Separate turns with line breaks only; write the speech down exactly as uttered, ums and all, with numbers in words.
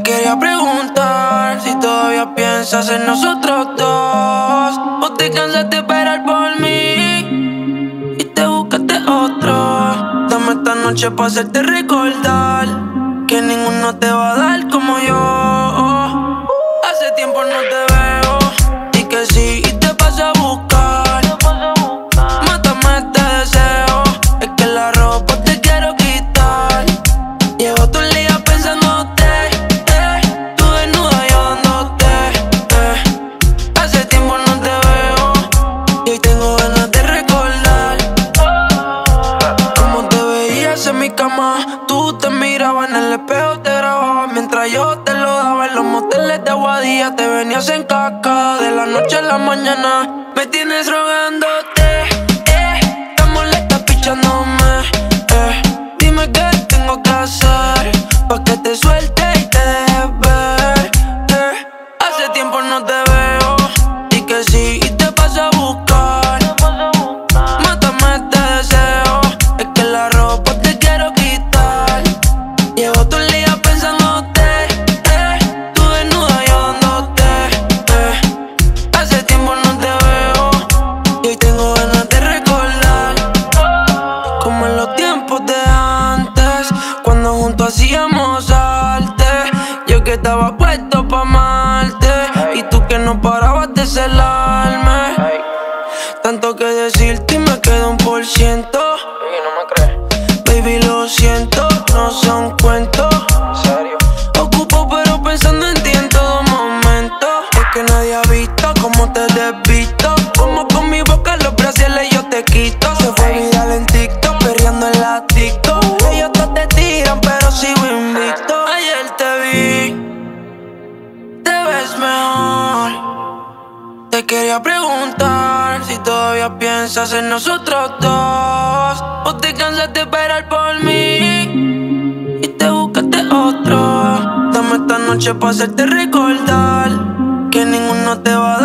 quería preguntar si todavía piensas en nosotros dos, o te cansaste de esperar por mí y te buscaste otro. Dame esta noche pa' hacerte recordar que ninguno te va a dar como yo. Hace tiempo no te veo y que sí y te vas a buscar. Mátame este deseo, es que la ropa te quiero quitar. Llevo todo el día pensándote, eh, tú desnuda yo dándote, eh. Hace tiempo no te veo y hoy tengo ganas de recordar cómo te veías en mi cama. Tú te mirabas en el espejo, te grababas mientras yo te lo daba. En los moteles de Aguadilla te venías en caca. De la noche a la mañana me tienes rogándote, eh. Estás molesta pichándome, eh. Dime qué tengo que hacer pa' que te suelte y te dejes ver, eh. Hace tiempo no te veo y que sí y te vas a buscar. Mátame este deseo, es que la ropa te quiero quitar. Llevo todo el día pensándote, eh, tú desnuda yo dándote, eh. Hace tiempo no te veo y hoy tengo ganas de recordar como en los tiempos de antes, cuando juntos hacíamos arte. Yo que estaba puesto pa' amarte y tú que no parabas de celarme. Tanto que decirte y me queda un por ciento. Baby, lo siento, no son cuentos. Ocupo pero pensando en ti en todo momento. Es que nadie ha visto cómo te desvisto, como con mi boca los brasiles yo te quito. Se fue viral en TikTok, perreando en la TikTok. Ellos todos te tiran pero sigo invicto. Ayer te vi, te ves mejor. Te quería preguntar si todavía piensas en nosotros dos, o te cansaste de esperar por mí y te buscaste otro. Dame esta noche pa' hacerte recordar que ninguno te va a dar